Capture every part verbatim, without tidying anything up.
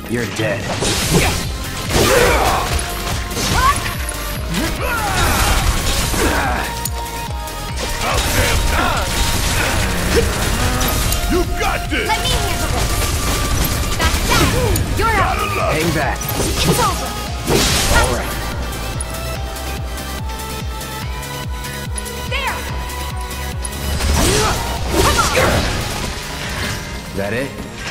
You're dead. About damn time! You got this! Let me handle this. That's that. You're up. Hang back. It's over. All right. There. Come on. That it?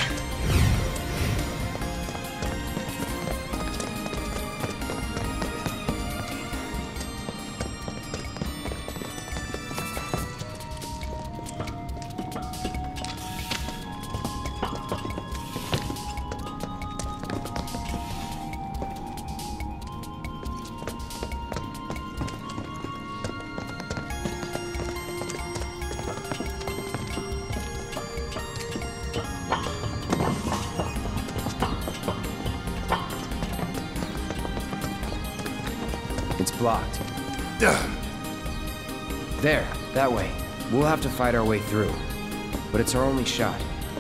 It's blocked. There, that way. We'll have to fight our way through. But it's our only shot.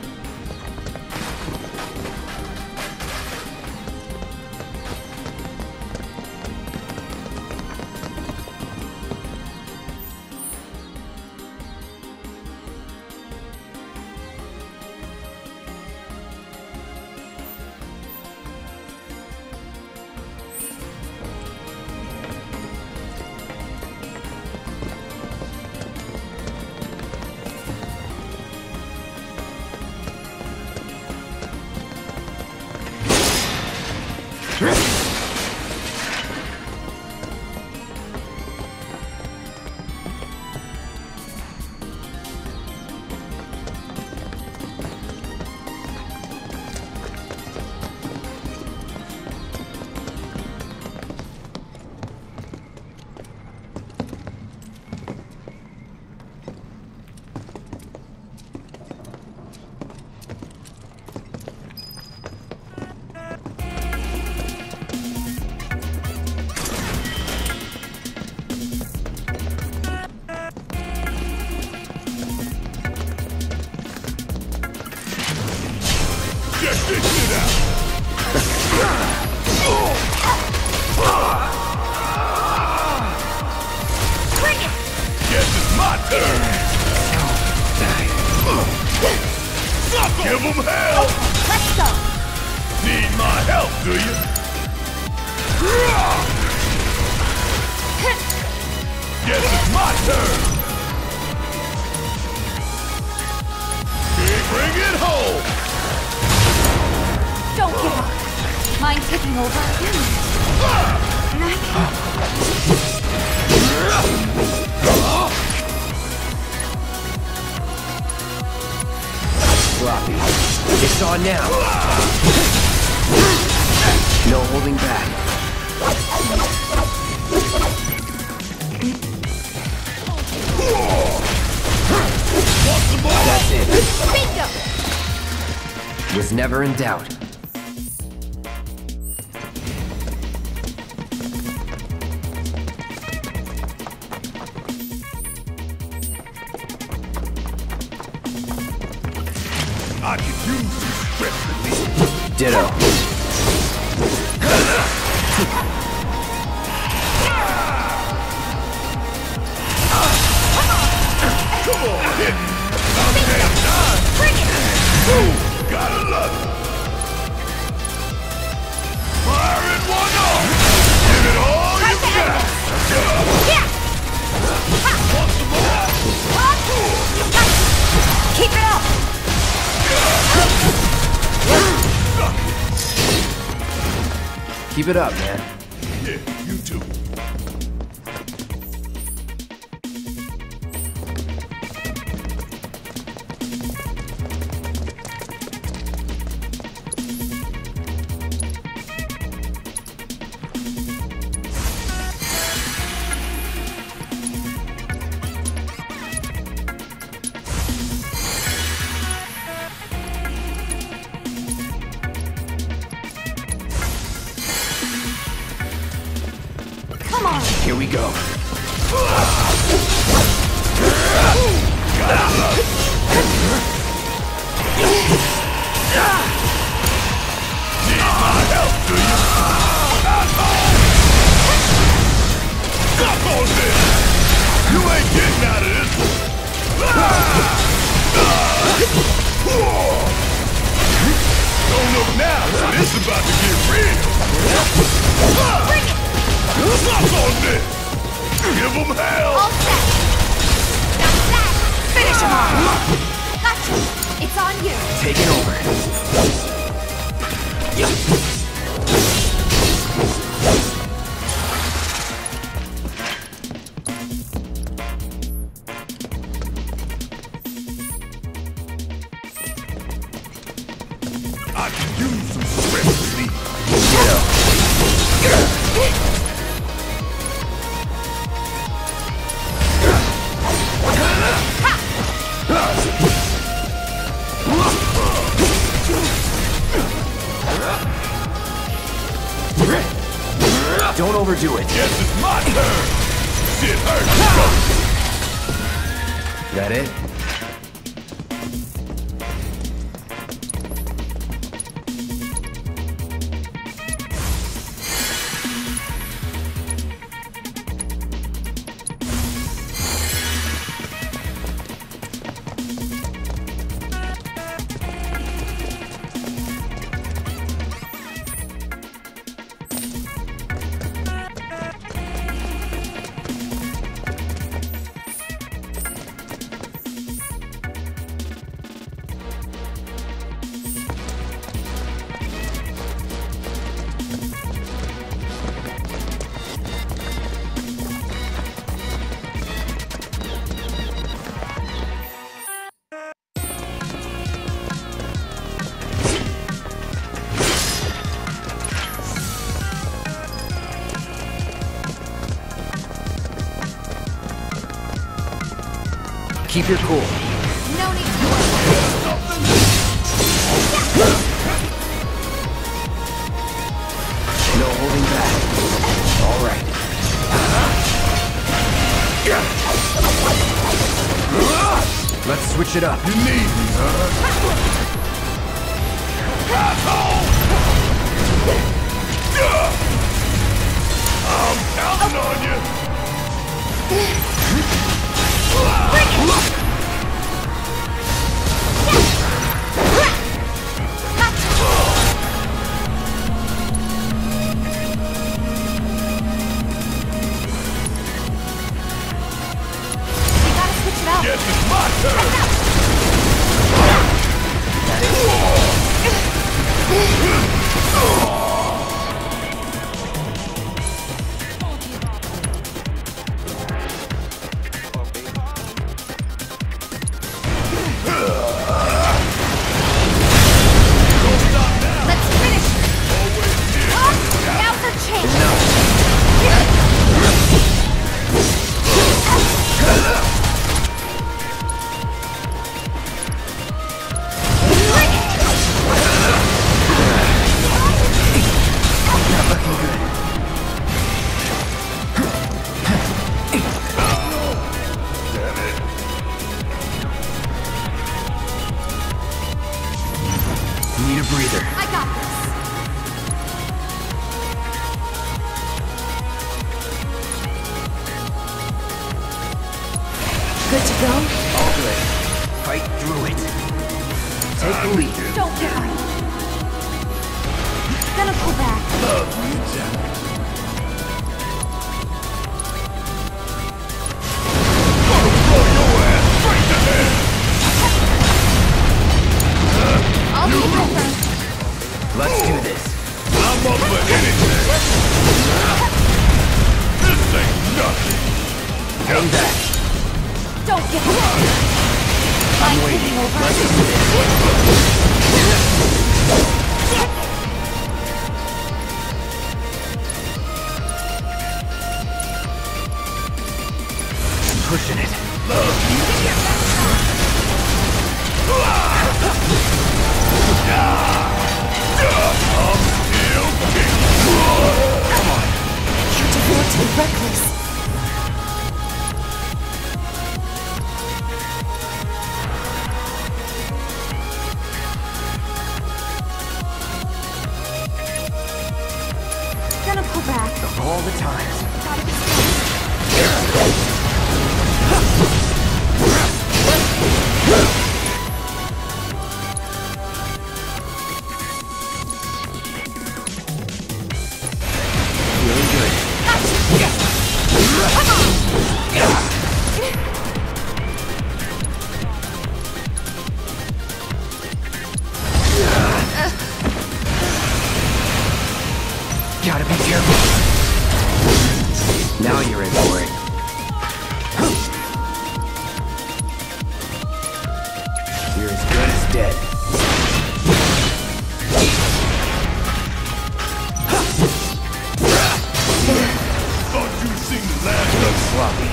Check this shit out! Bring it. Guess it's my turn! Give him hell! Let's go. Need my help, do you? Guess it's my turn! Bring it home! Don't give up. Mind taking over? Sloppy. It's on now. No holding back. That's it. Bingo. Was never in doubt. I could use some stress relief. Ditto. Come on, hit me! About damn time! Bring it. Ooh, gotta love it! Firing one off! Give it all you got! Yeah. Want some more? Keep it up. Keep it up, man. Yeah, you too. Come on. Here we go. Need on this! You ain't getting out of this one! Don't look now! This is about to get real! Bring it! Suck on this! Give them hell! All set! That's that! Finish him off! Gotcha! It's on you! Taking over. I can use some strength relief. Don't overdo it. Guess it's my turn. Shit hurts. That it? Keep your cool. No need to worry. No holding back. All right. Let's switch it up. You need me, huh? Asshole! I'm counting on you! Guess it's my turn! Let's finish! Oh, now for change! Need a breather. I got this! Good to go? All good. Fight through it. Take the lead. Don't worry. Gonna pull back. Love you, Jack. Gonna blow your ass straight to hell! I'll be right back. Let's do this. I'm up for anything! This ain't nothing! Hang back. Don't get hurt. I'm waiting over. Let's do this. Pushing it. Love you, Jack. I'm still kicking. Come on. Can't afford to be reckless. Gonna pull back. Of all the times. Gotta be strong. Gotta be careful. Now you're in for it. You're as good as dead. Thought you'd seen the last of us. Sloppy.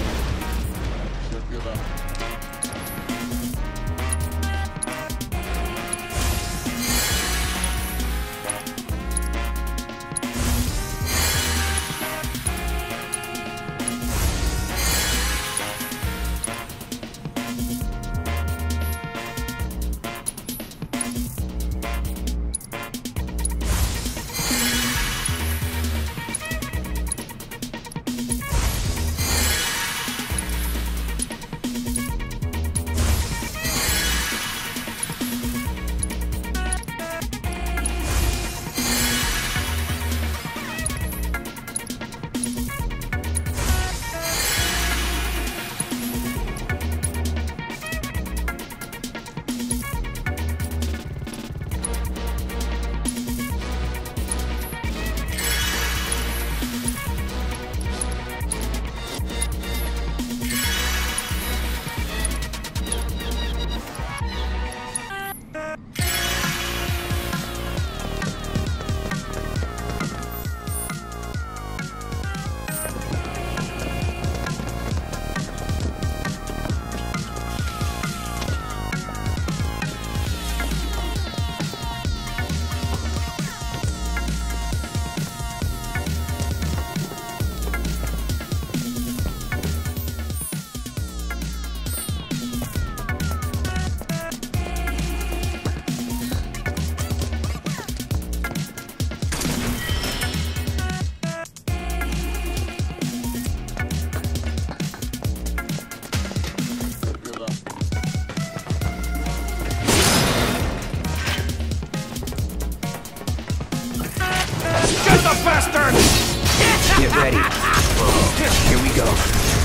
Get ready. Here we go.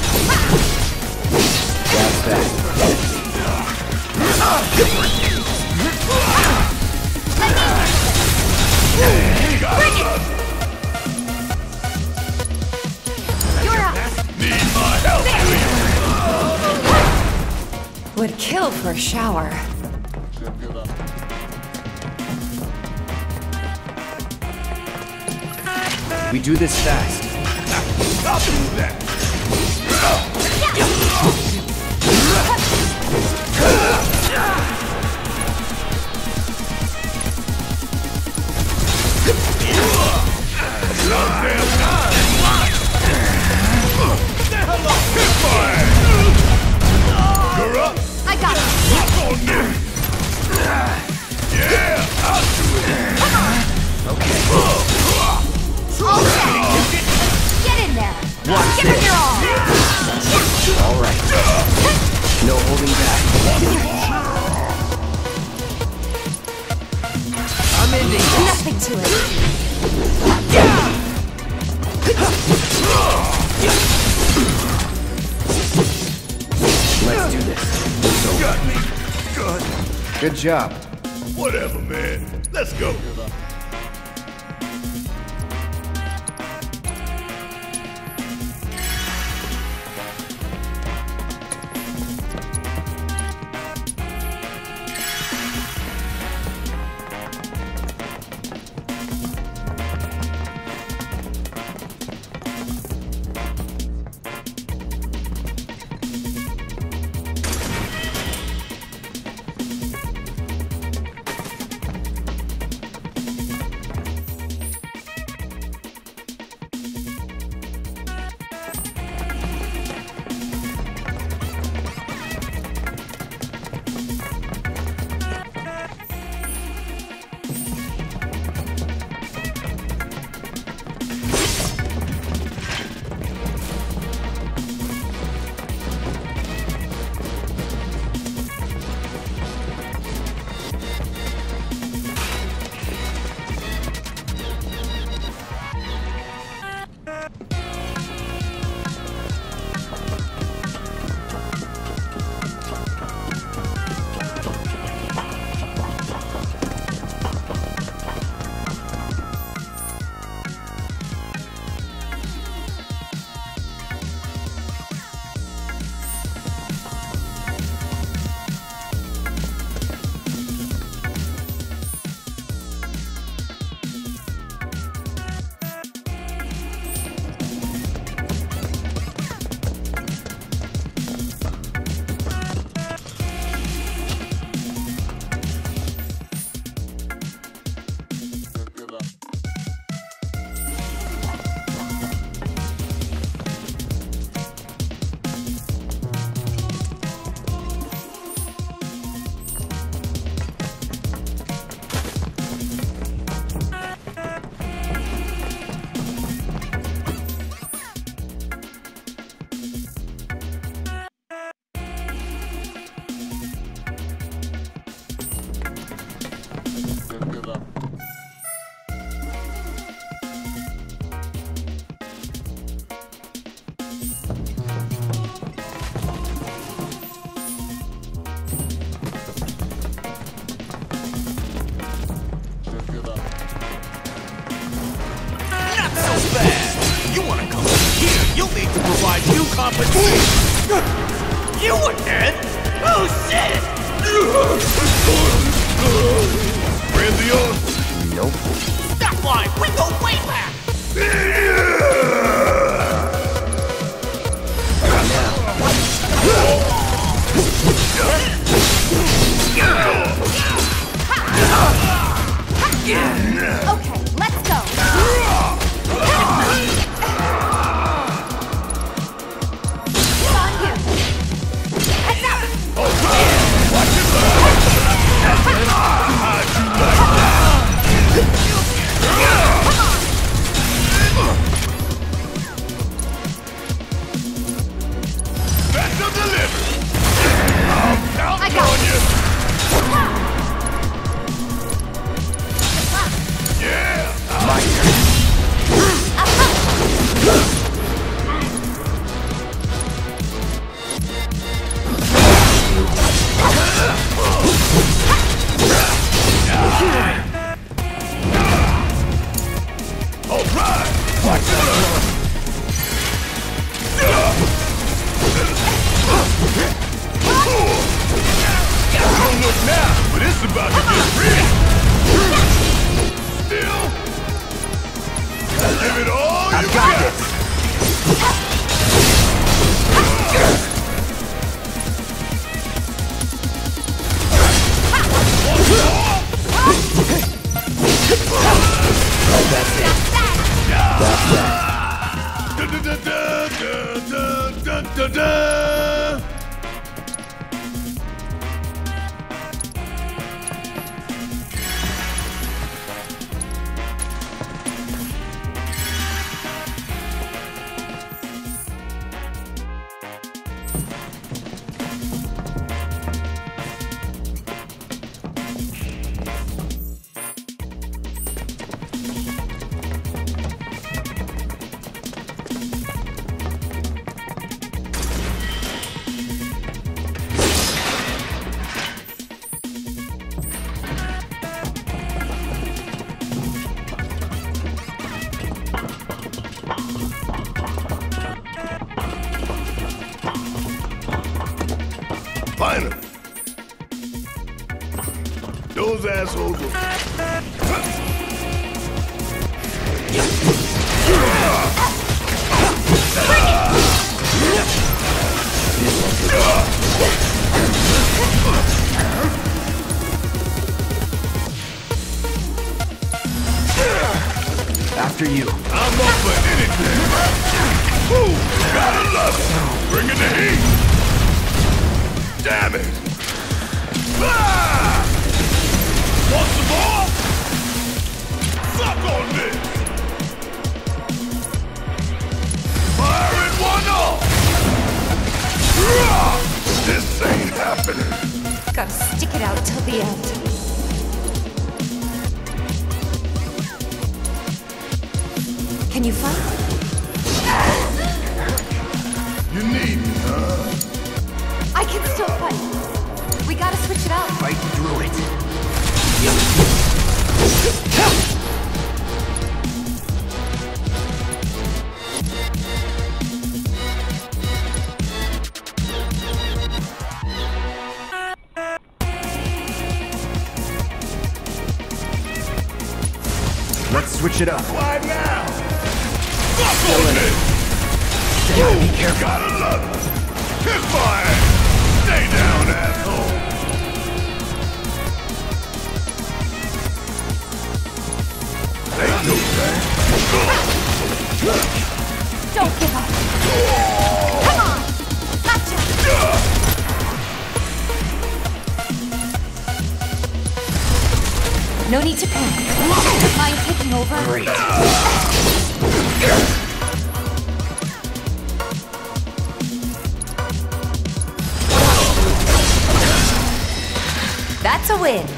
That's that. Bring it! You're up! Need my help! Would kill for a shower. We do this fast. I'll do that! You're up! I got it! On me! Yeah! I'll do it! Okay. All set! Get in there! Watch Give it this. your all! All right. No holding back. I'm ending this. Nothing to it. Let's do this. So, Got me! Good! good job. Whatever, man. Let's go! to provide you compensation. You again? Oh shit! Randy, Nope. that line, we go way back. Okay, let's go. It's on you. Heads up. Special delivery. I'm counting I got on it. you. Yeah. My turn. All right. Watch it. Don't look now, but it's about to get real. Still, give it all you got. Da, da, da, da, da, da, da, da. Finally. Those assholes will... After you. I'm up for anything. Woo! Gotta love it. Bring in the heat. Damn it. Ah! Want some more? Suck on this. Firing one off. Ah! This ain't happening. Gotta stick it out till the end. Can you fight? You need me, huh? I can still fight. We gotta switch it out. Fight through it. Let's switch it up. Why now? Suck on this. Gotta be careful. Gotta love it. Kiss my ass. Stay down, asshole. Ain't no thing. Don't give up. Come on. Gotcha. No need to panic. Mind taking over? Great. That's a win.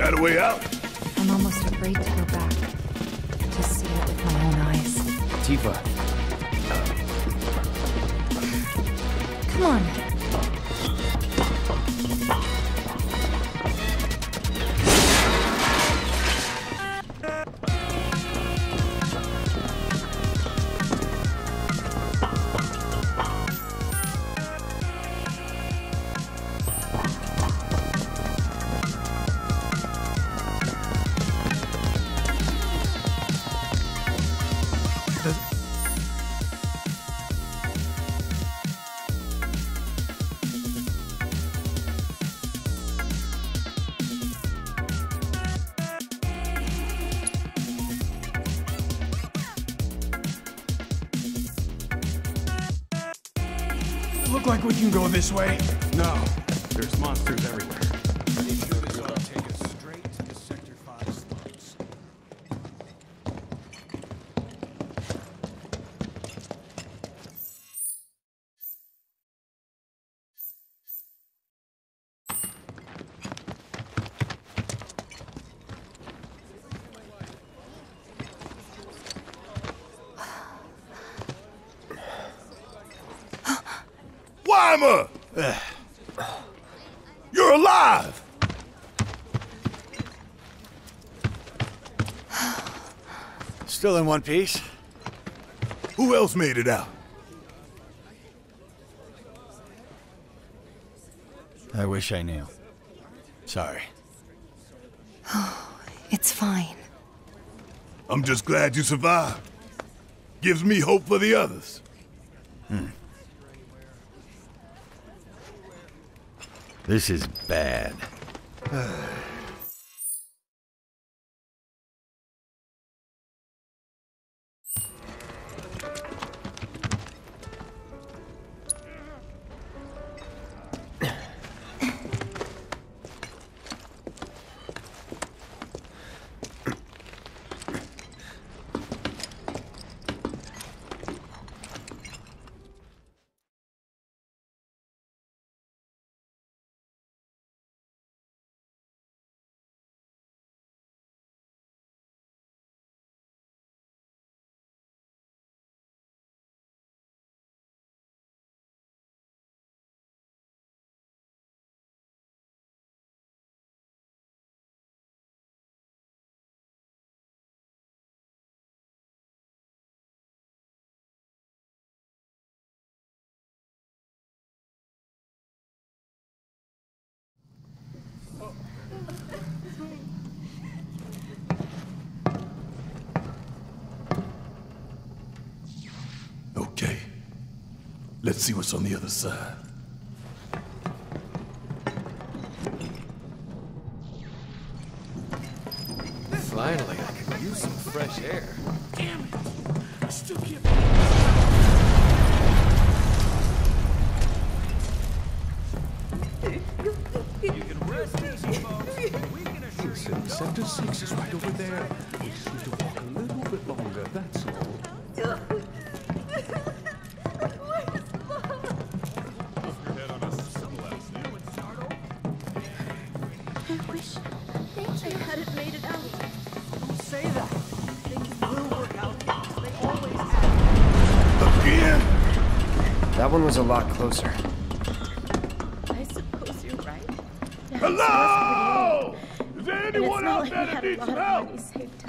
Got a way out? I'm almost afraid to go back. To see it with my own eyes. Tifa. Come on. Look like we can go this way. No. There's monsters everywhere. Pretty sure this ought to take us straight to the Sector five slums. Wymer! You're alive! Still in one piece? Who else made it out? I wish I knew. Sorry. It's fine. I'm just glad you survived. Gives me hope for the others. Hmm. This is bad. Okay. Let's see what's on the other side. Finally, I could use some fresh air. Damn it! I still can't. You can rest easy, folks. We can assure Listen, you. Sector six is right over there. We just need to walk a little bit longer, that's all. I wish I hadn't made it out. Don't say that. Things will work out. They always have. Again? That one was a lot closer. I suppose you're right. The house Hello! Is there was pretty old, anyone and out it's there not that like he needs had some a lot help? of money saved.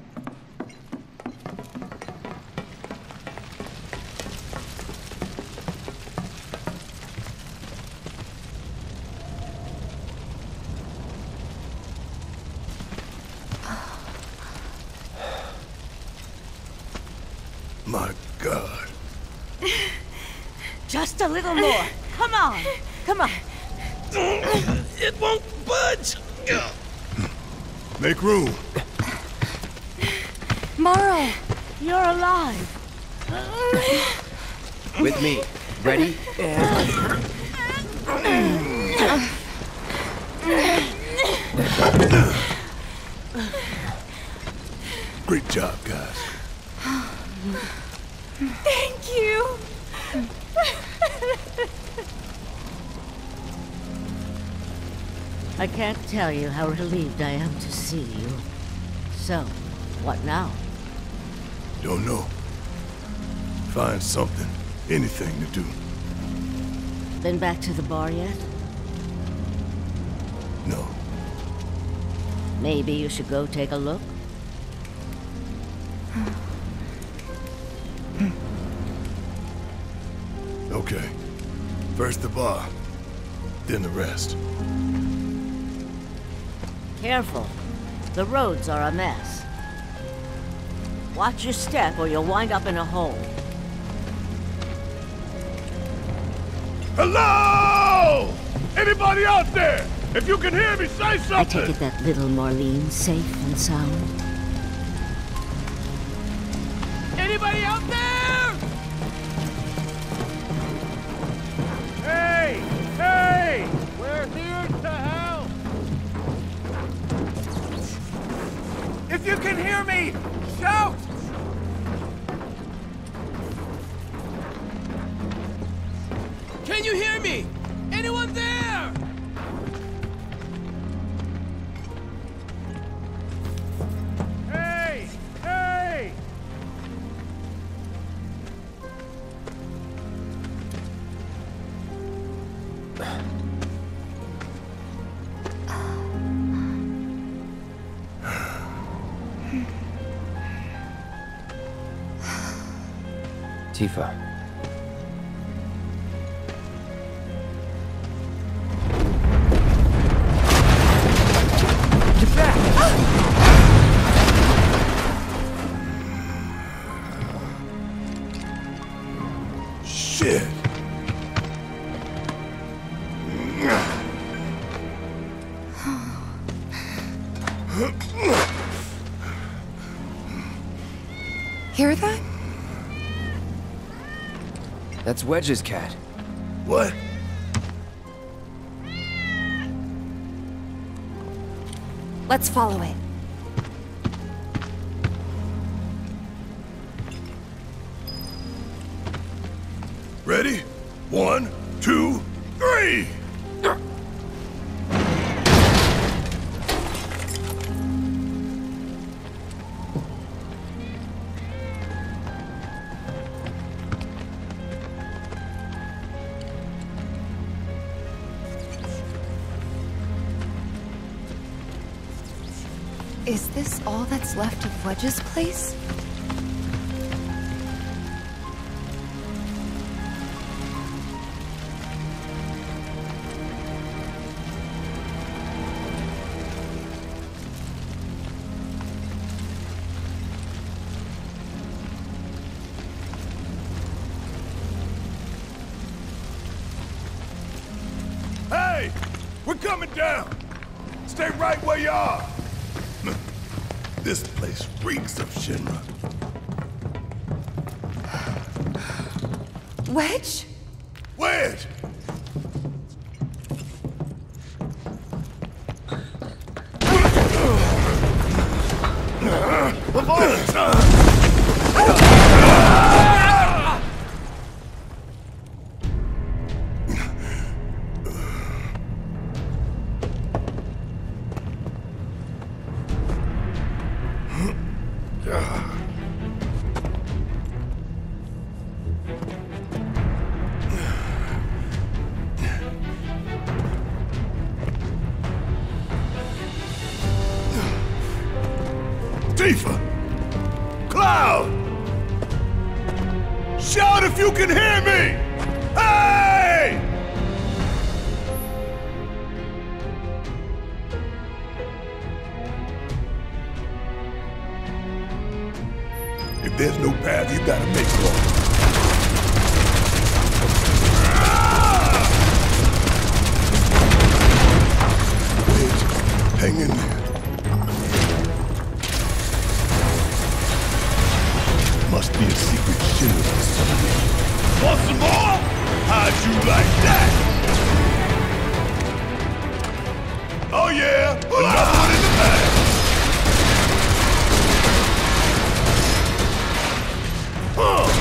My God. Just a little more. Come on. Come on. It won't budge. Make room. Morrow, you're alive. With me. Ready? And... Great job, guys. Thank you. I can't tell you how relieved I am to see you. So, what now? Don't know. Find something, anything to do. Been back to the bar yet? No. Maybe you should go take a look? Okay. First the bar, then the rest. Careful. The roads are a mess. Watch your step or you'll wind up in a hole. Hello! Anybody out there? If you can hear me, say something! I take it that little Marlene's safe and sound? Anybody out there? Hey! Hey! We're here to help! If you can hear me, shout! Can you hear me? Anyone there? Hey! Hey! Tifa. Get back! Shit! Hear that? That's Wedge's cat. What? Let's follow it. Ready? One, two, three! Is this all that's left of Wedge's place? Hey! We're coming down! Stay right where you are! This place reeks of Shinra. Wedge? Wedge! Tifa! Cloud! Shout if you can hear me! Hey! If there's no path, you gotta make one. Wedge, hang in there. Must be a secret Shinra facility. Want some more? How'd you like that? Oh yeah, another one in the bag. Huh.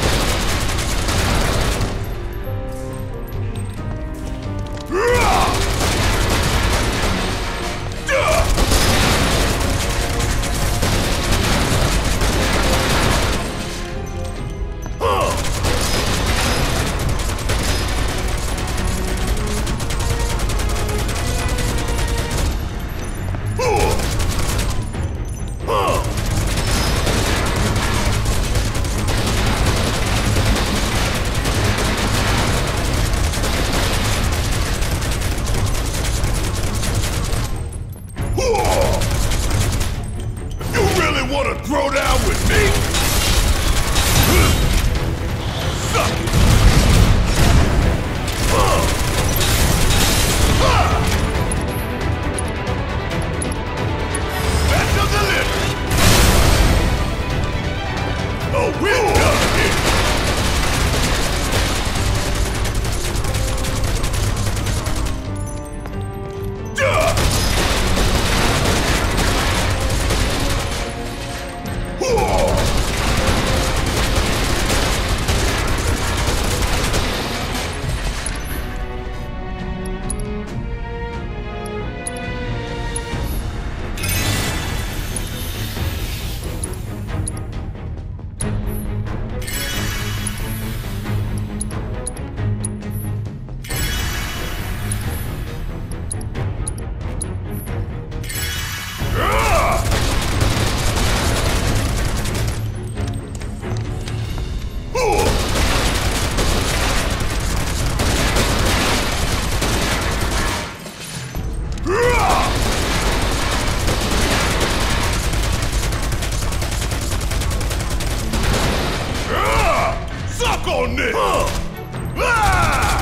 Suck on this! Uh. Ah!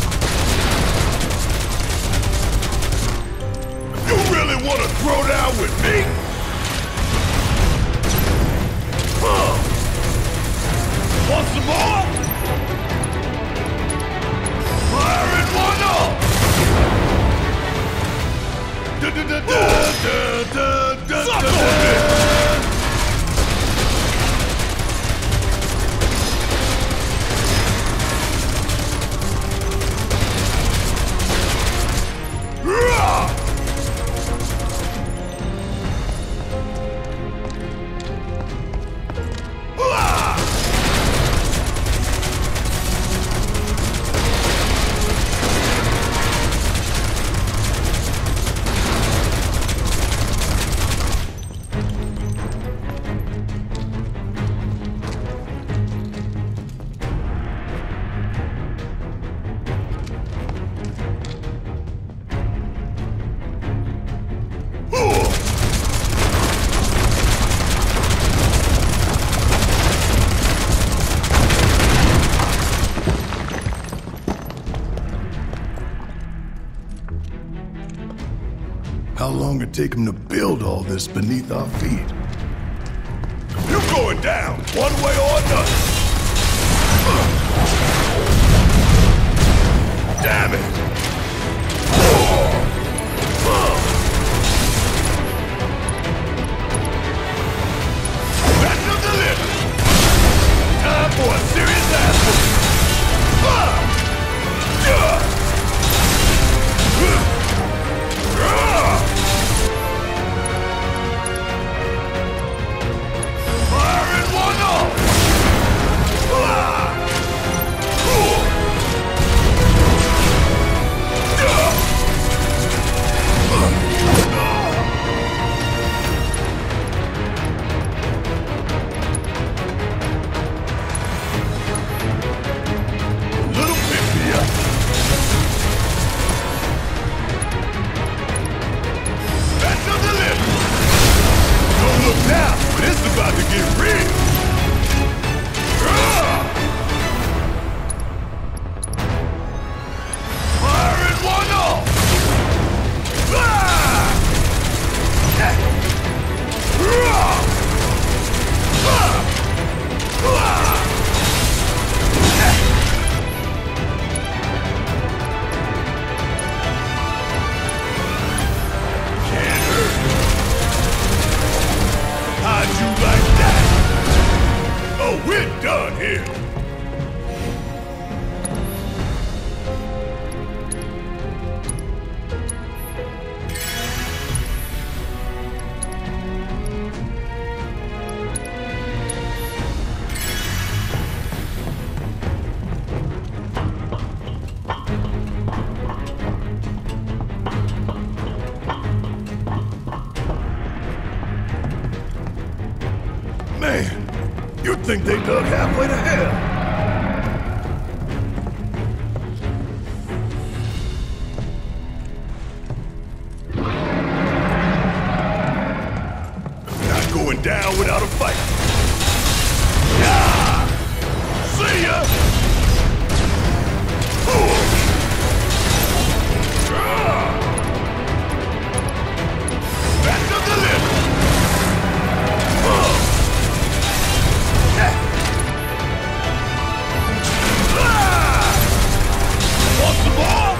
You really want to throw down with me? Uh. Want some more? Firing one up! Da da da da da da da da How long it take him to build all this beneath our feet? You going down, one way or another. Damn it! That's the limit. Time for a serious ass whooping. Now, this is about to get real. Firing one off. Can't hurt. How'd you like that? Oh, we're done here. Man, you'd think they dug halfway to hell. Not going down without a fight. Yeah! See ya! Ooh. Ah. Back to the limit. Uh. Want some more?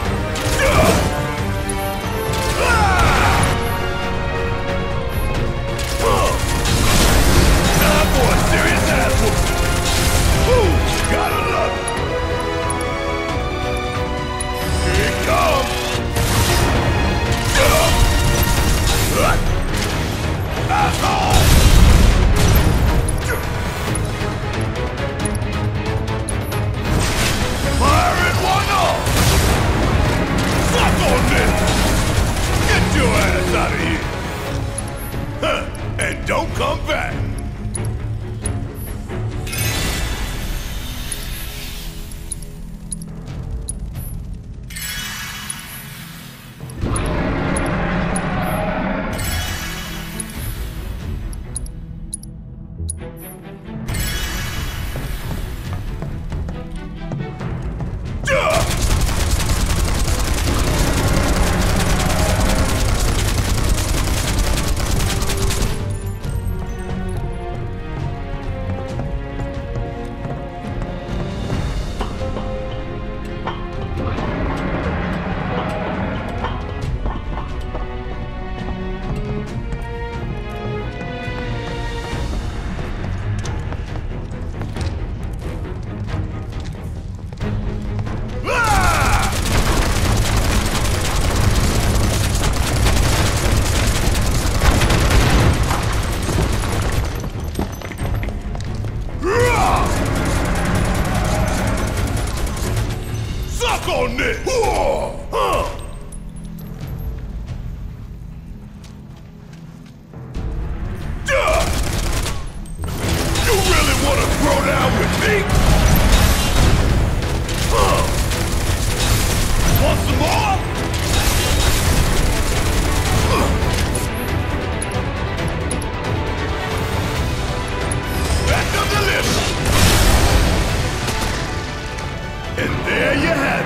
Time for a serious ass whooping. Ooh, gotta love it. Here it comes. That's all. Firing one off! Suck on this! Get your ass out of here! Huh, and don't come back! Suck on this! Huh. Duh. You really want to throw down with me? Huh. Want some more? Huh. Back of the list. And there you have it.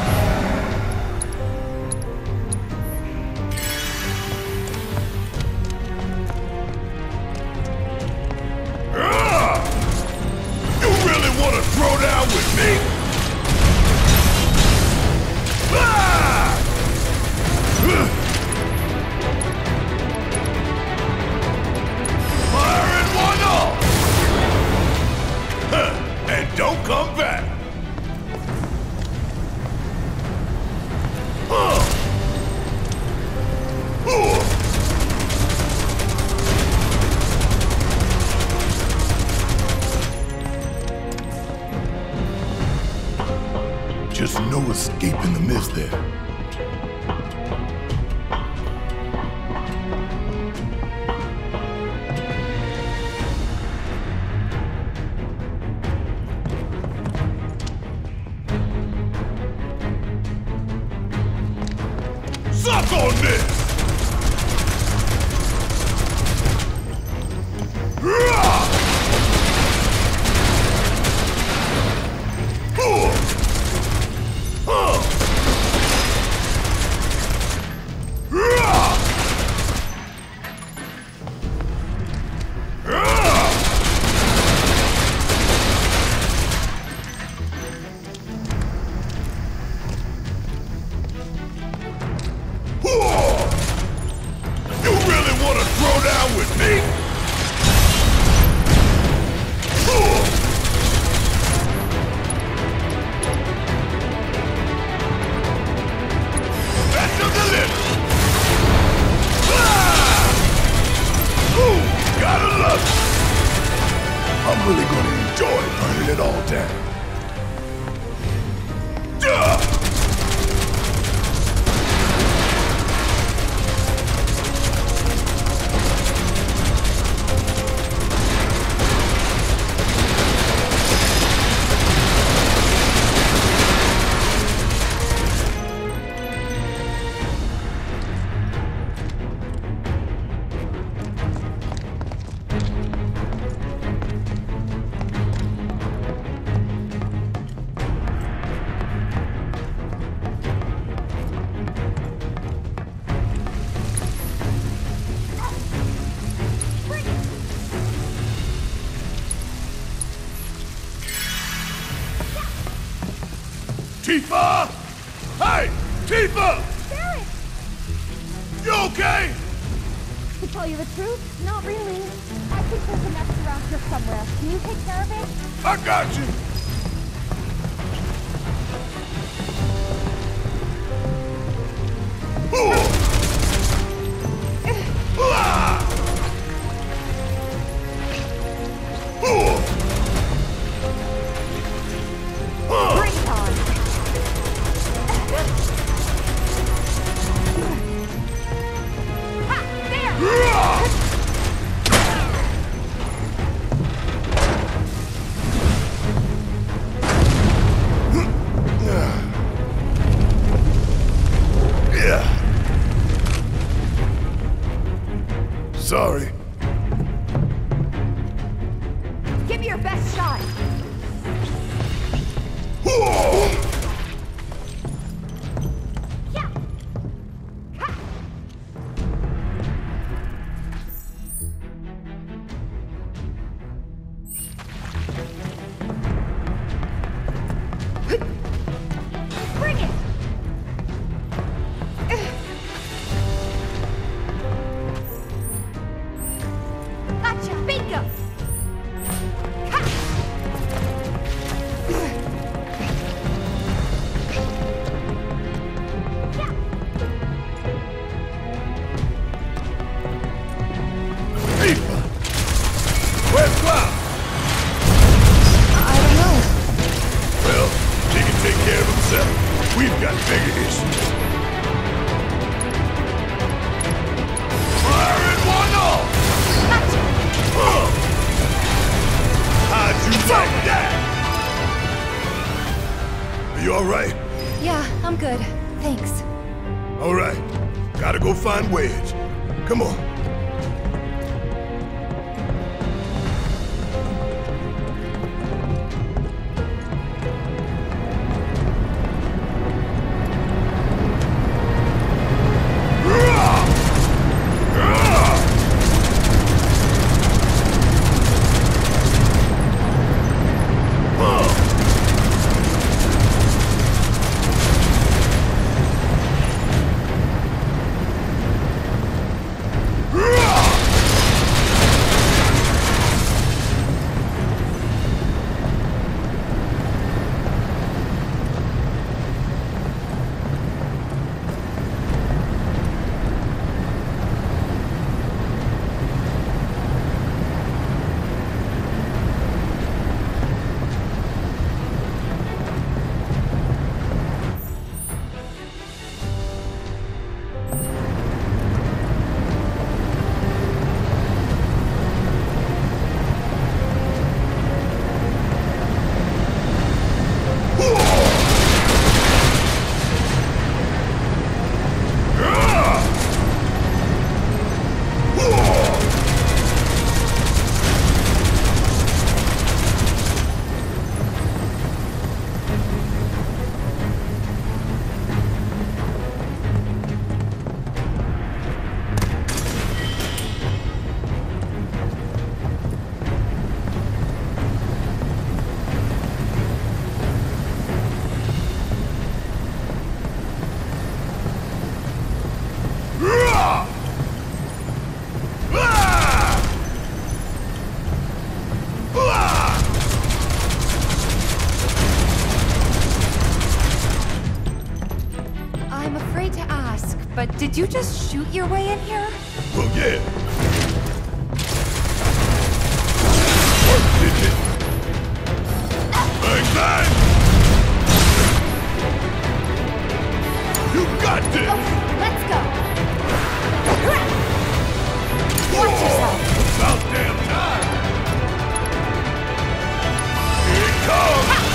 Ah! You really want to throw down with me? Ah! Fire in one off! Huh. And don't come back! Huh. Ooh. Just no escape in the mist there. Suck on this! Rah! Ooh. Huh. Rah! Rah! Whoa! You really want to throw down with me? Whoa! Back to the lip! Ah! Ooh, gotta love it! I'm really gonna enjoy burning it all down. Duh! Tifa! Hey! Tifa! Barret! You okay? To tell you the truth, not really. I think there's a nest around here somewhere. Can you take care of it? I got you! Ooh. Ah. Ooh. Ah. Bring it on! Ha! There! Ah. Yeah. Sorry. Give me your best shot! Whoa. Yeah! Ha! Bring it! Gotcha! Bingo! Ha! You all right? Yeah, I'm good. Thanks. All right. Gotta go find Wedge. Come on. But did you just shoot your way in here? Well, yeah. Work, did it? Bang, bang! You got this! Okay, let's go. Watch yourself. About damn time! Here it comes!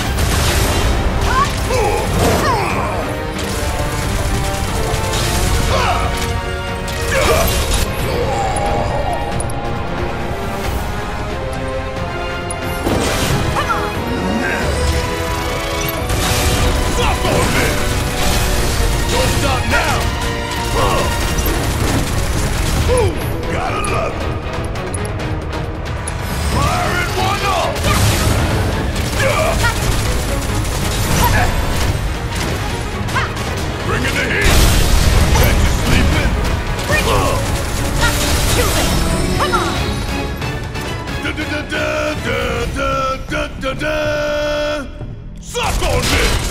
Suck on this!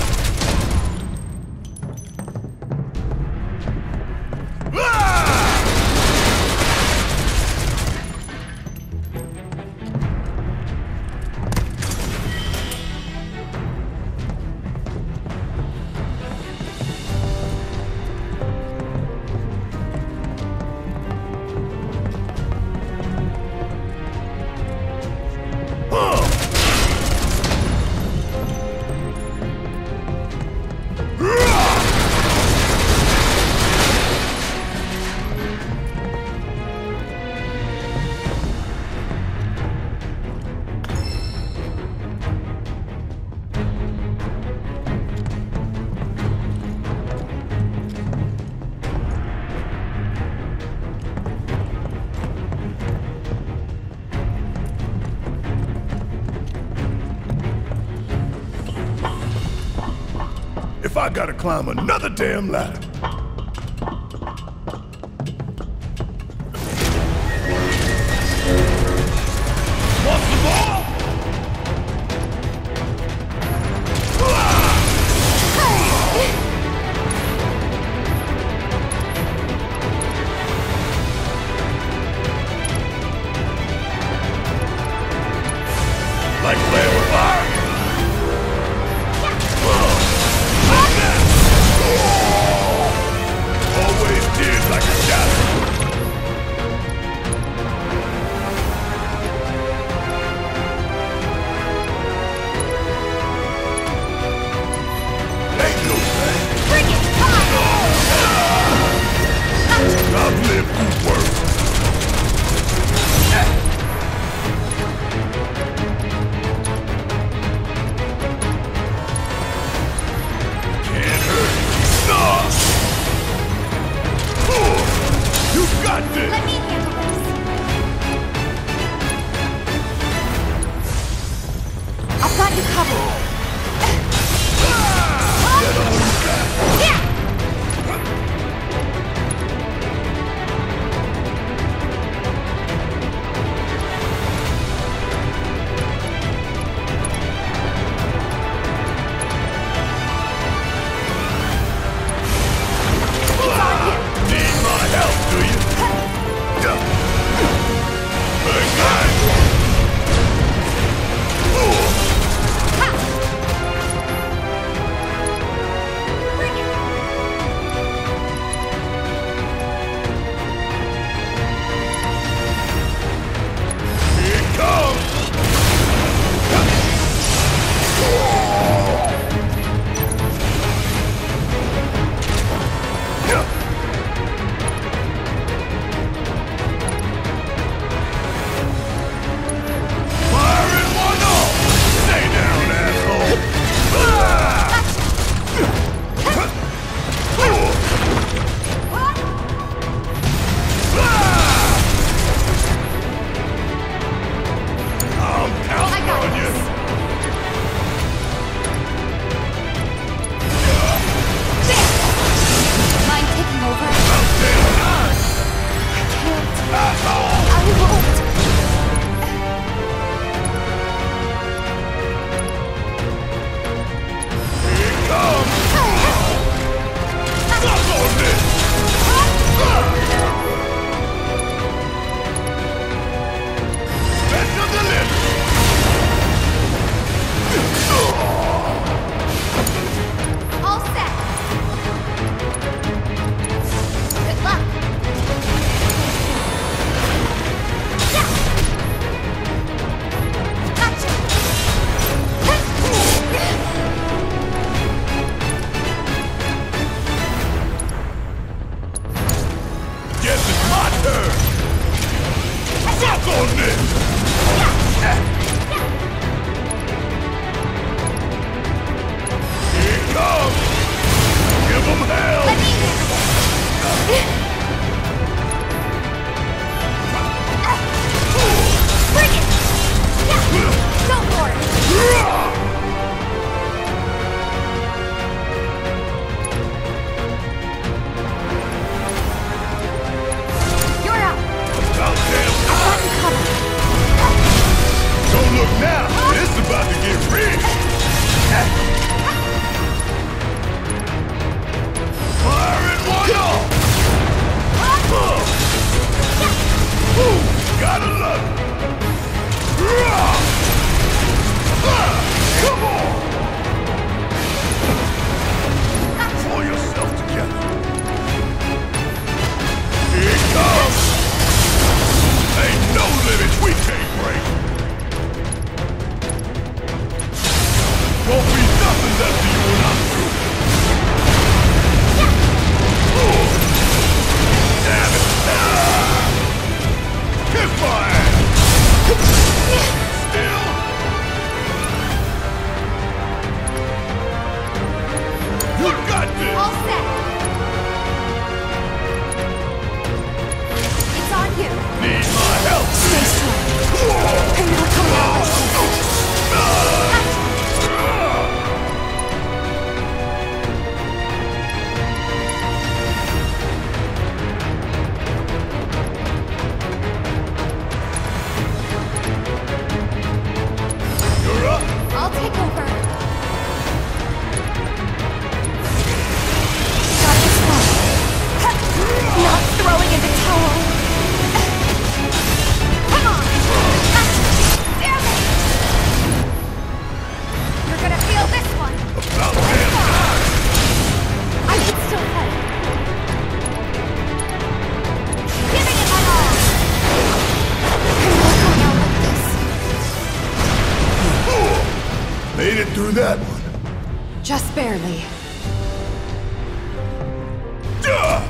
If I gotta climb another damn ladder. Want some more? Like playing with fire? You got this! All set. It's on you. Need my help! Stay strong. And we'll come out of this. You're up! I'll take over. Got this one. Not throwing in the towel. Come on! Damn it! You're gonna feel this one. About damn time! I can still fight. Giving it my all. And we'll come out like this. Made it through that one. Just barely. Duh!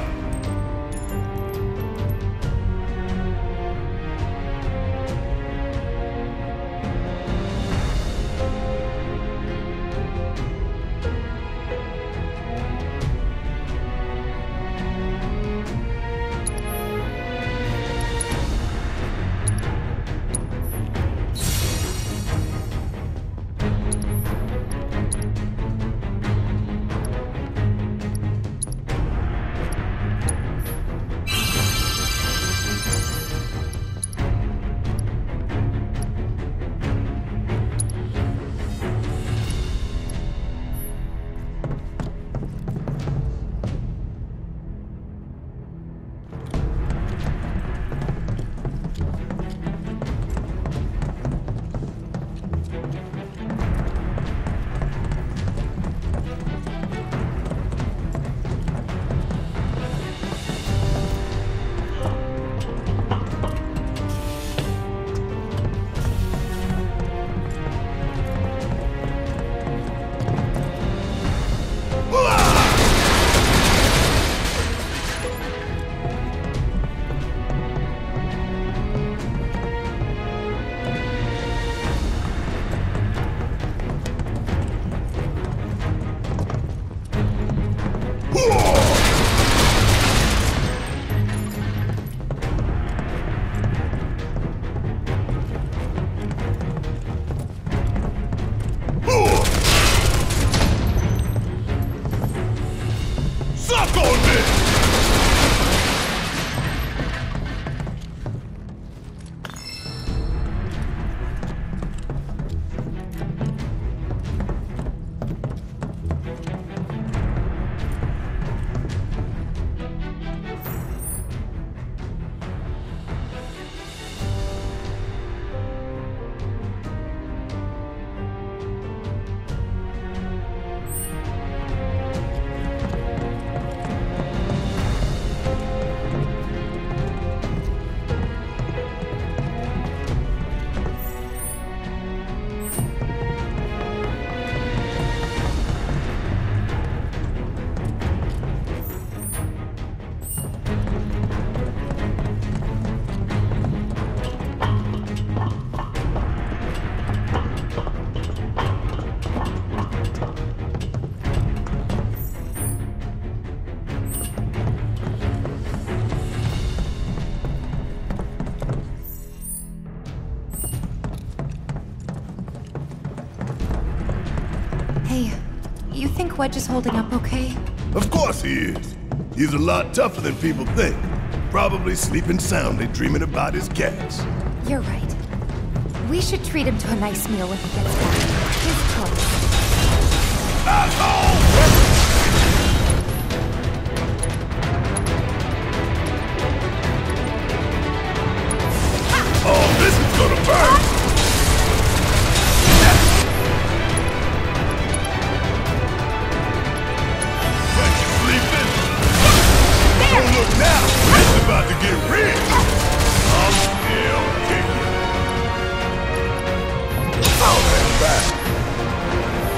Suck on this! Hey, you think Wedge is holding up okay? Of course he is. He's a lot tougher than people think. Probably sleeping soundly, dreaming about his cats. You're right. We should treat him to a nice meal when he gets back. His choice. Asshole! Oh, this is gonna burn! Let you sleeping? Don't look now! It's about to get real! I'm still kicking. Oh, that's back.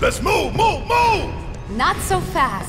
Let's move, move, move! Not so fast.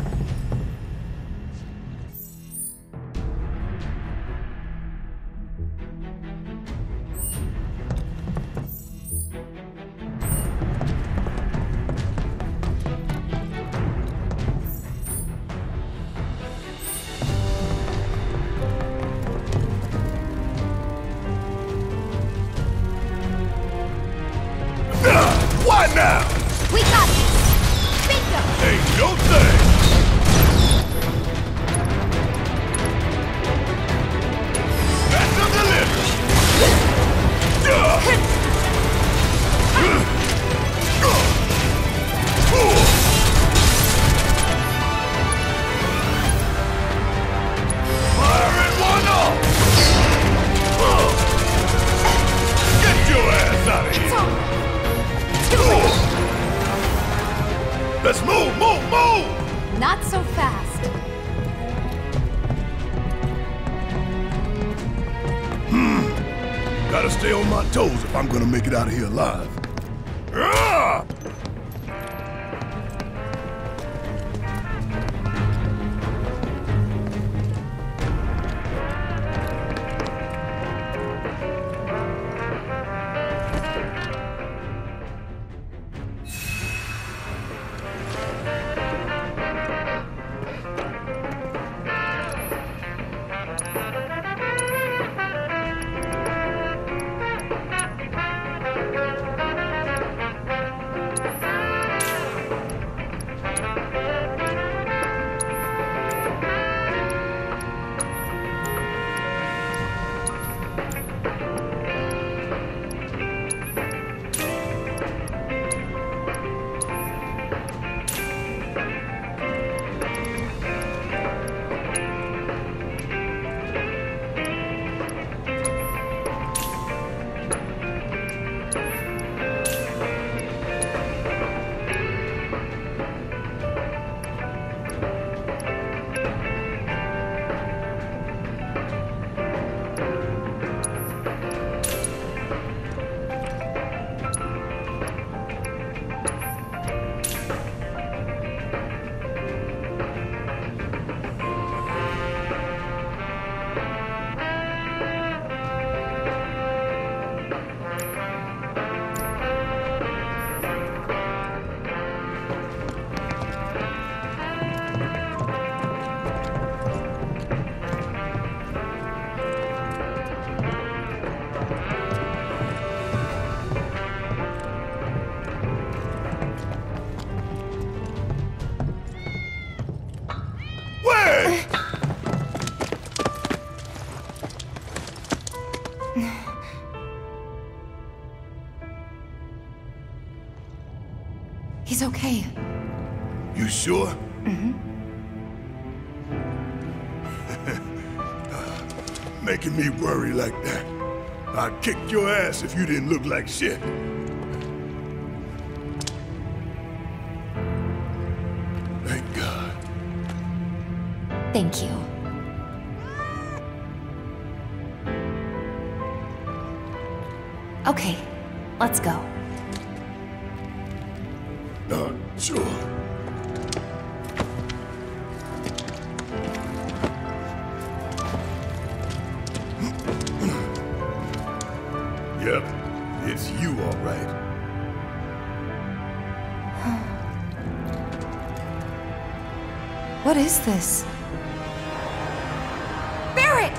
What now? We got this! Bingo! Ain't no thing! That's a delivery! Firing one off! Get your ass out of here! Let's move, move, move! Not so fast. Hmm. Gotta stay on my toes if I'm gonna make it out of here alive. Ah! He's okay. You sure? Mm-hmm. Making me worry like that. I'd kick your ass if you didn't look like shit. Thank God. Thank you. Okay, let's go. Not sure. Yep, it's you all right. What is this? Barret!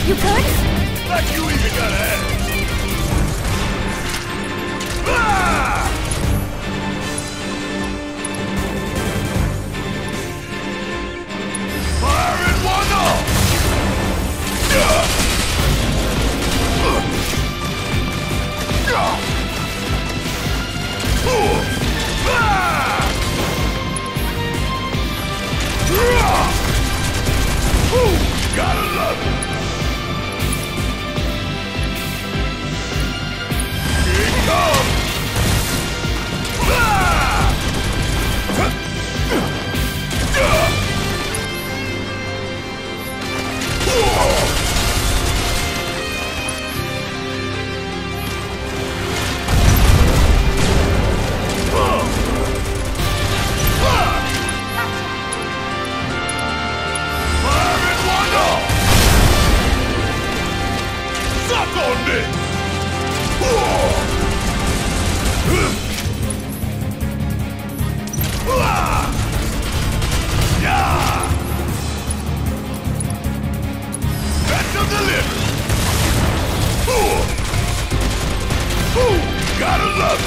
You good? Like you even got a head. Ah! Fire in one all! Yeah! Yeah! Ooh! Ah! Yeah! Ooh! Gotta love it! Here it comes! Ah! Yeah! Suck on this! Special delivery! Gotta love it!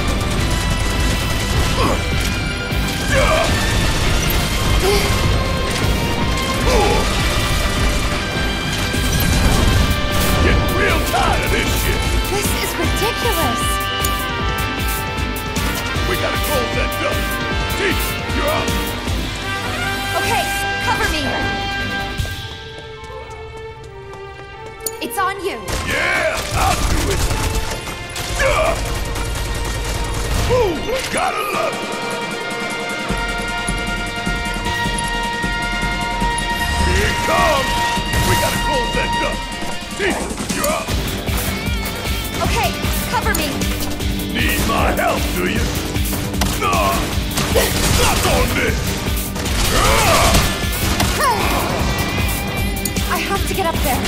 Getting real tired of this shit! This is ridiculous! We gotta close that door! Teach, you're up! Okay, cover me! It's on you! Yeah, I'll do it! Yeah. Ooh, gotta love it! Here it comes! We gotta close that door! Teach, you're up! Okay, cover me! Need my help, do you? No! Suck on this! I have to get up there.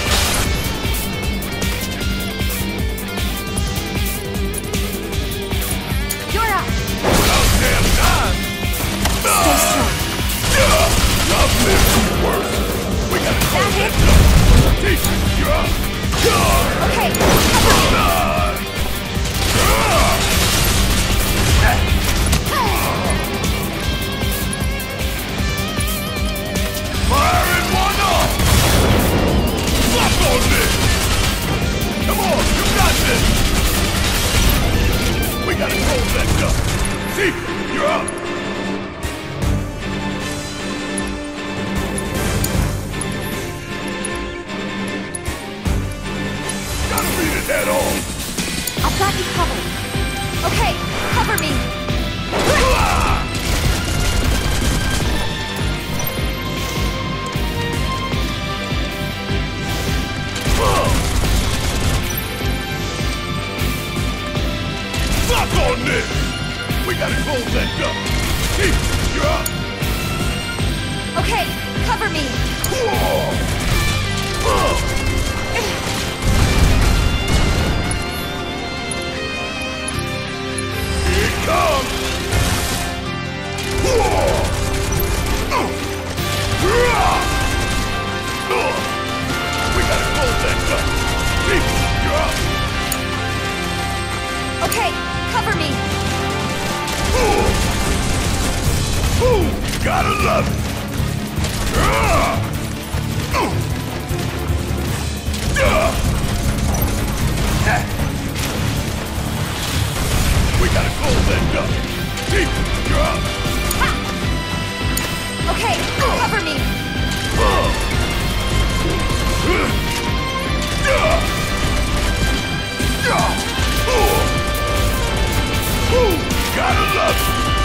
You're up! About damn time! Stay strong. Love lives worse! We gotta close That that door! Teach, you're up! Okay, cover me! Fire in one off! Suck on this! Come on, you got this! We gotta close that door! Teach, you're up! Gotta beat it head on! I've got you covered. Okay, cover me! Suck on this! We gotta close that door! Teach, you're up! Okay, cover me! Here it comes! We gotta close that door! Teach, you're up! Okay, cover me! Ooh, gotta love it! We gotta close that door! Teach, you're up! Ha! Okay, cover me! Ooh, gotta love it!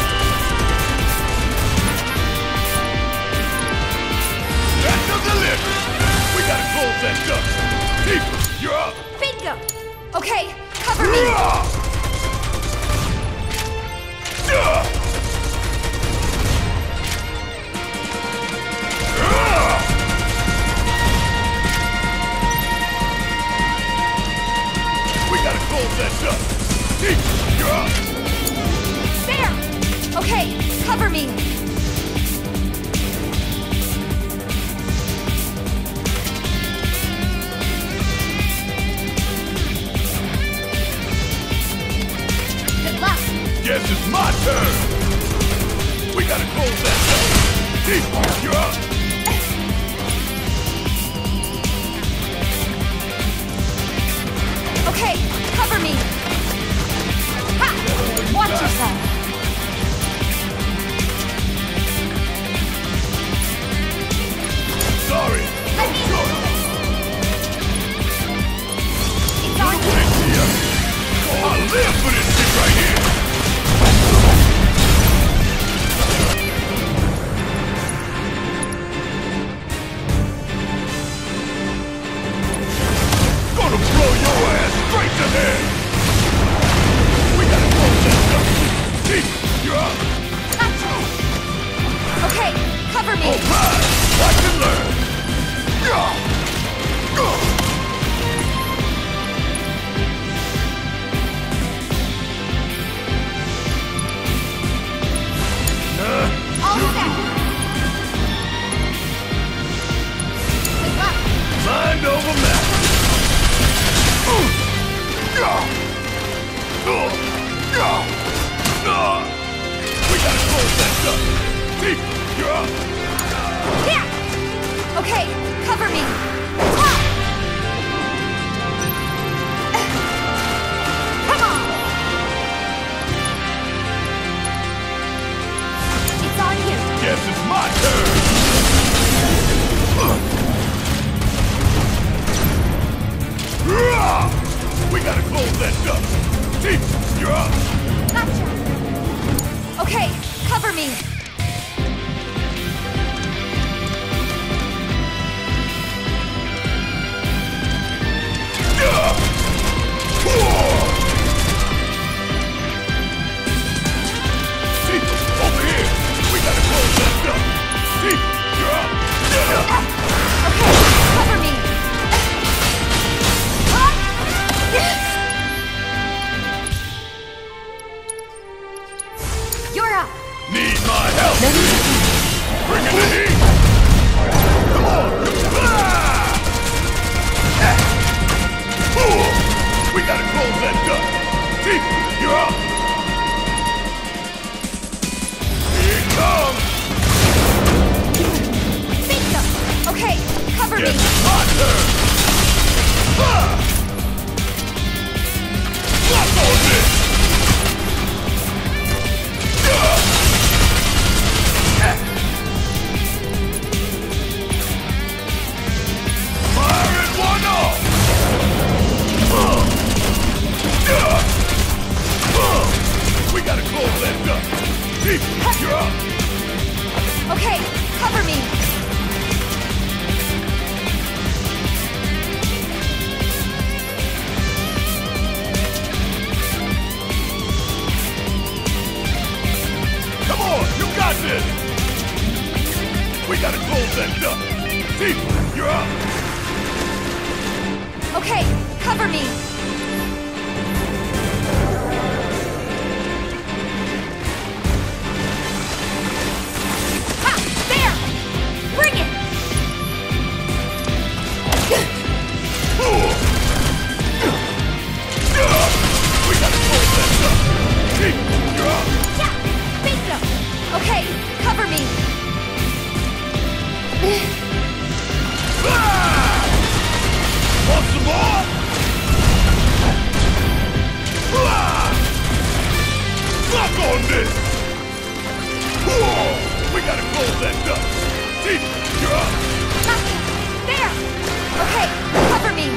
Special delivery! We gotta close that door! Teach, you're up! Bingo! Okay, cover me! We gotta close that door! Teach, you're up! There! Okay, cover me! close that door. Chief, you're up. Okay, cover me. Ha! Watch yourself. Sorry. I need Sure. It's on you. Thanks to you. I live for this shit right here. Gonna blow your ass straight to hell. We gotta close that stuff. Chief, you're up. Gotcha. Okay, cover me. All right. Watch and learn. Gah! Gah! All set. Good luck. Mind over matter. Ooh. Gah! Ugh. Gah! Gah! We gotta close that stuff. Chief, you're up. Yeah. Okay, cover me. Ha! Come on. It's on you. Guess it's my turn. Ugh. Rah! We gotta close that stuff. Chief, you're up. Gotcha. Okay, cover me. Yeah! Whoa! Chief, over here. We gotta close that stuff. Chief, you're up. Yeah! Okay, cover me. You're up. Need my help. Bring in the heat. Come on. Ah! Ah! Ooh. We gotta close that stuff. Chief, you're up. Here it comes. Bingo. Okay, cover Guess me. it's my turn. Ah! Lock on this. Ah! Ah! Fire at one off. Uh! Ah! Uh! We gotta close that stuff. Chief, you're up. Okay, cover me. Come on, you got this! We gotta close that stuff! Chief, you're up! Okay, cover me. Ha! There! Bring it! Ooh. Yeah. We gotta close that stuff! Chief, you're up! Yeah! Bingo! Okay, cover me. Ah! Want some more? Ah! Suck on this! Whoa! We gotta close that stuff! Chief, you're up! Gotcha! There! Okay, cover me.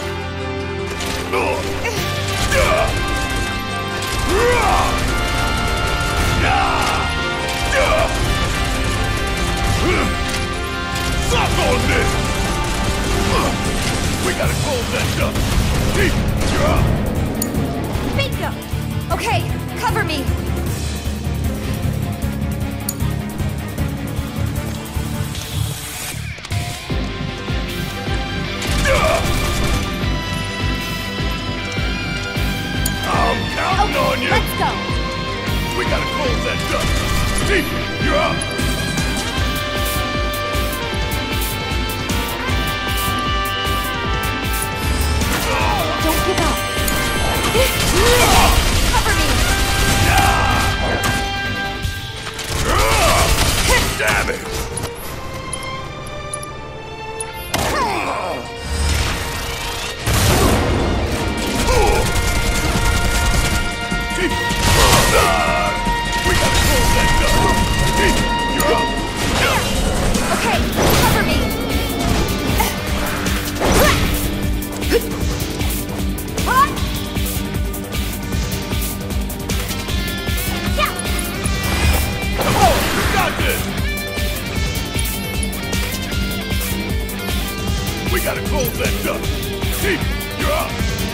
Ugh. Yeah. Rah! Yeah. Yeah. Ugh. Suck on this! Ugh. We gotta close that stuff! Chief, you're up! Bingo! Okay, cover me. Yeah. I'm counting Okay, on you! let's go. We gotta close that stuff! Chief, you're up! Don't give up. Ah! Cover me. Yeah! Damn it! We gotta close that door. You're up. Okay, cover me. Come on, you got this. We gotta close that door. You're up.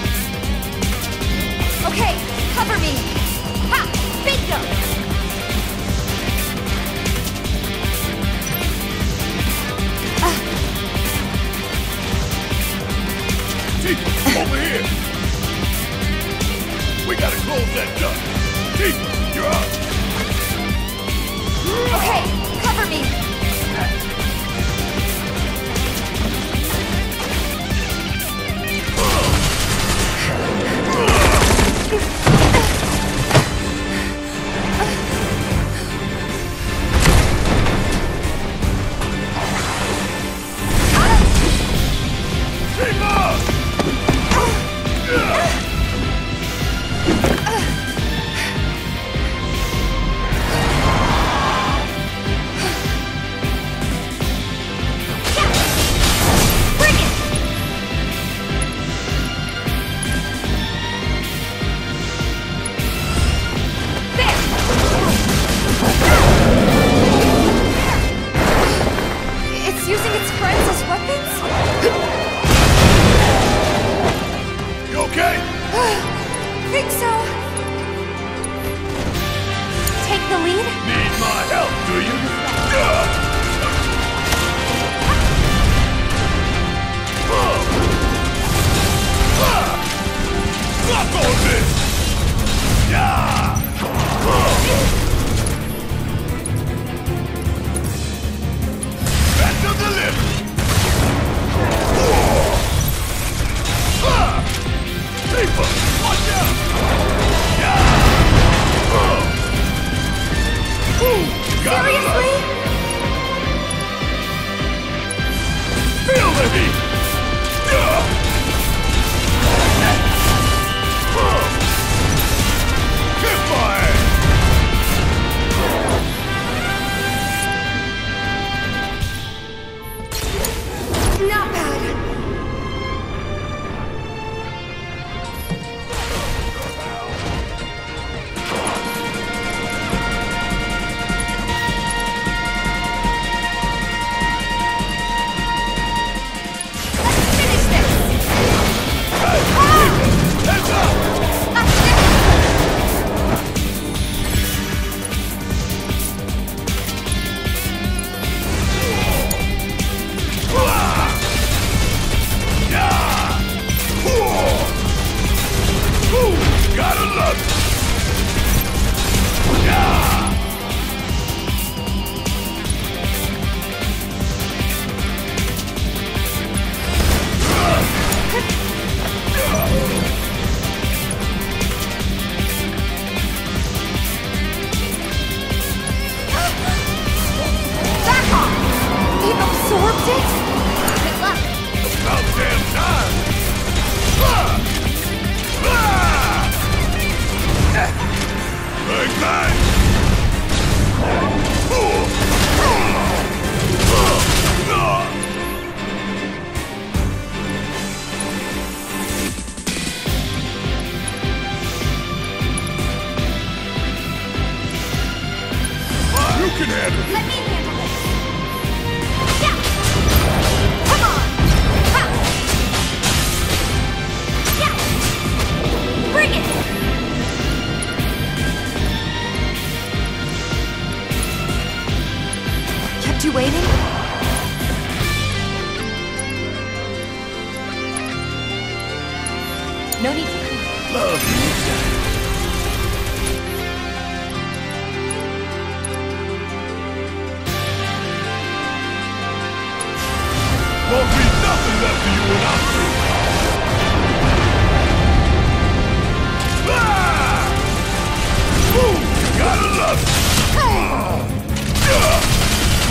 Okay, cover me. Ha! Bingo! Over here! We gotta close that door! Chief, you're up! Okay, cover me! Keep up! It's using its friends as weapons? You okay? Think so. Take the lead? Need my help, do you? Suck on this! Yeah! Back to the left! People, watch out! Yeah! Seriously? Feel the heat! Get fired! Not bad. Gotta love it! Yeah! Back off! It absorbed it? Good luck. About damn time! Ah! Big man! You can handle it! Let me handle this. Yeah! Come on! Ha! Yeah! Bring it! Kept you waiting? No need to come. Love you. Won't be nothing left of you when I'm through. Ah! Woo! You gotta love it.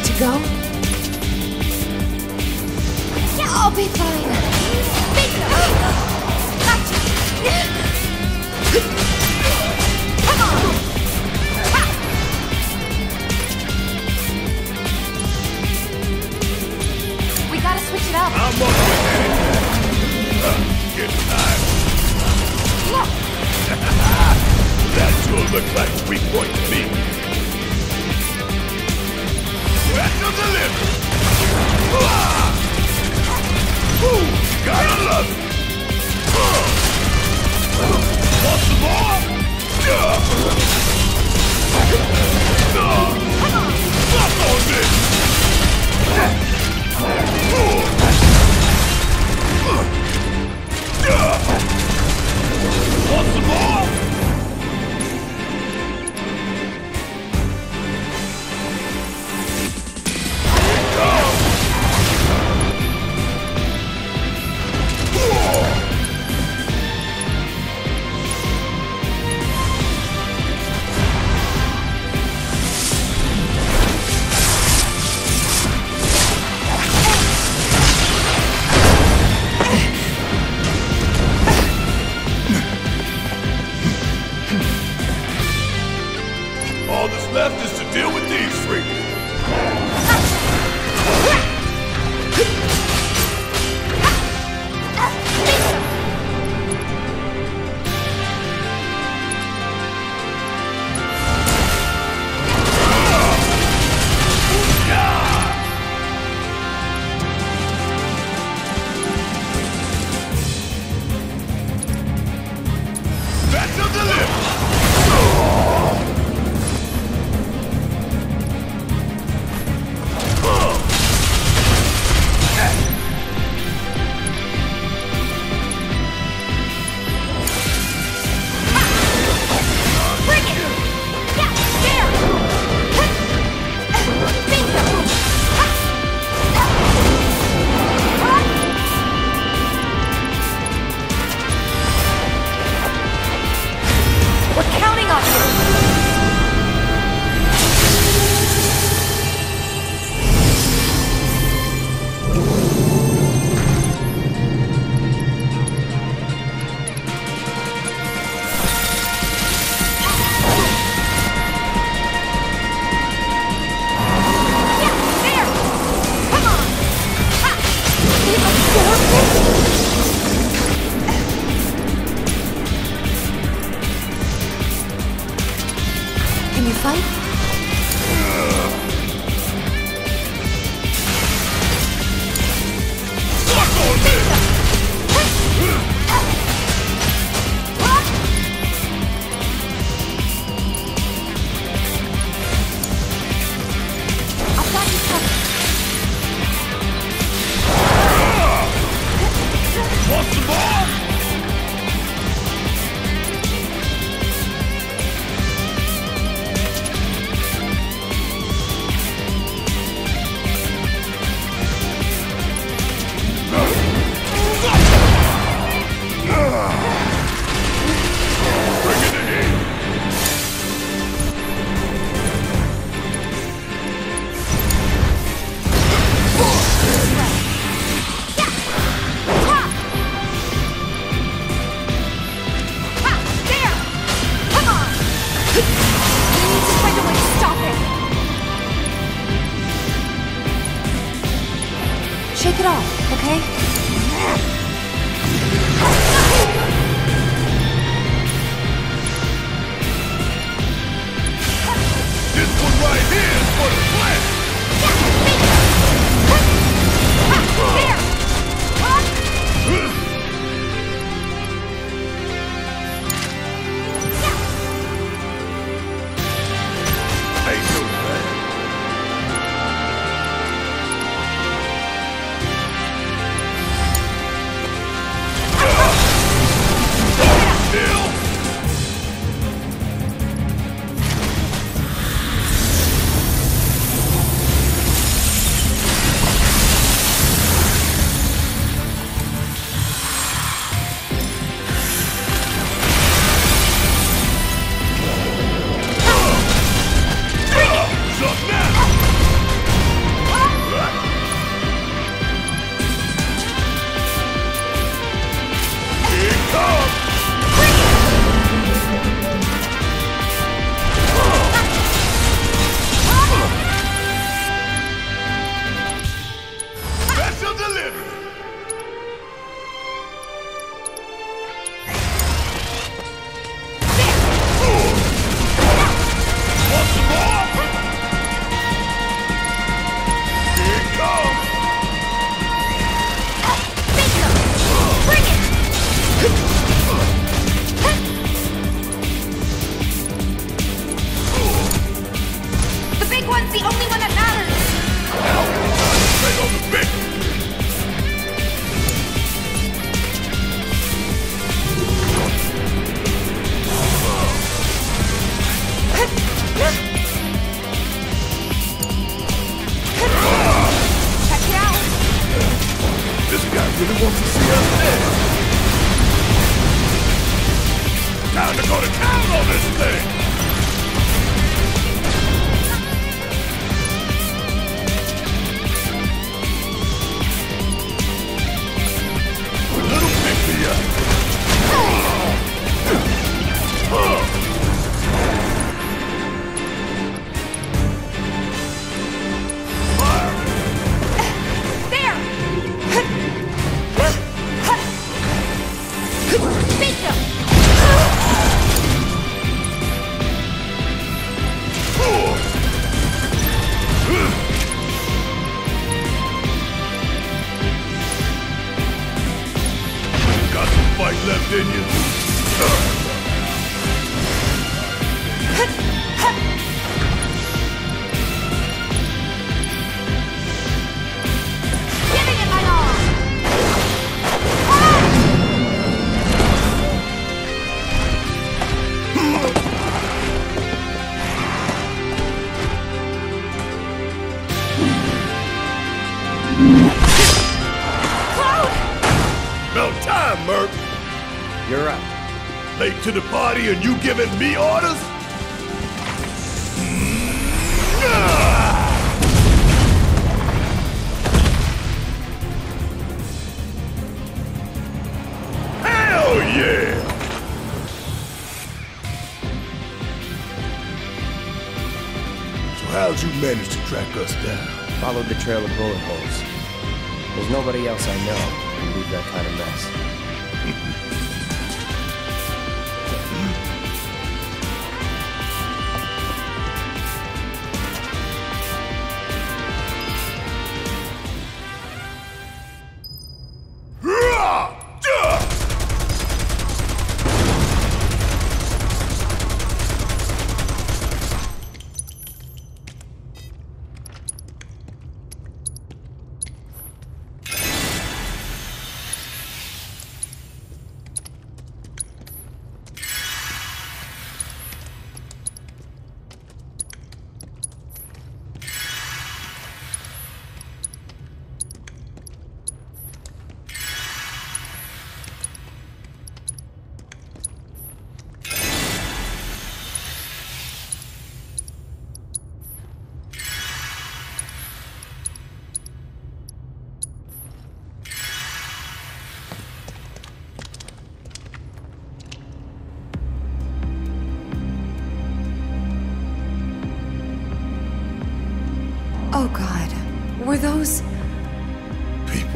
Good to go? I'll be fine. Come on! We gotta switch it up. I'm on with it. Uh, get time. Look! That sure looks like a weak point to me. Special delivery! Ah! Ooh, gotta love it! Uh. Want some more? Yeah. No! Come on! Stop on this! Uh. Yeah. Want some more? All that's left is to deal with these freaks. Special delivery! We're counting on you! Can you fight? Suck on this! I've got you covered. delivery! Want some more? Here it comes! Bring it! The big one's the only one that matters! Now, concentrate on the big! Check it out! This guy really wants to see us dead! Time to go to town on this thing! Little pick me up! There! Bingo! Got some fight left in you? Giving it my all! About time, Merc! You're up. Late to the party and you giving me orders? Hell yeah! So how'd you manage to track us down? Followed the trail of bullet holes. There's nobody else I know who would leave that kind of mess. Oh God, were those... People?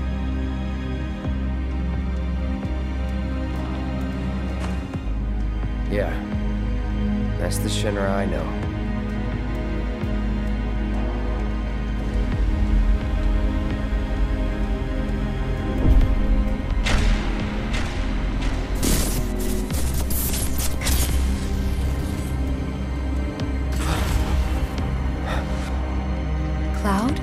Yeah. That's the Shinra I know. Cloud?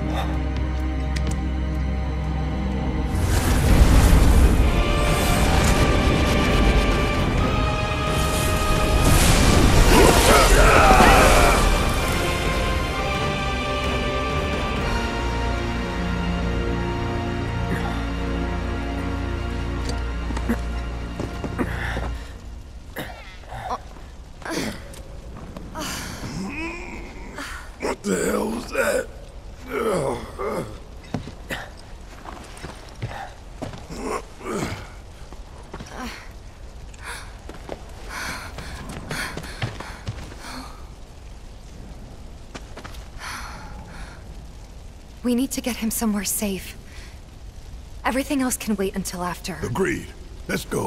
What the hell was that? We need to get him somewhere safe. Everything else can wait until after. Agreed. Let's go.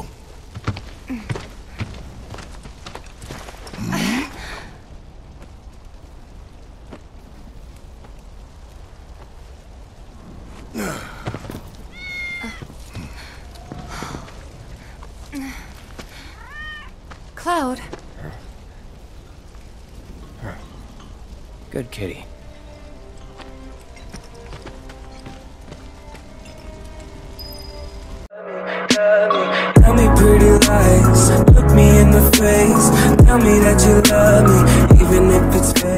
Cloud. Good kitty. Tell me pretty lies, look me in the face. Tell me that you love me, even if it's fake.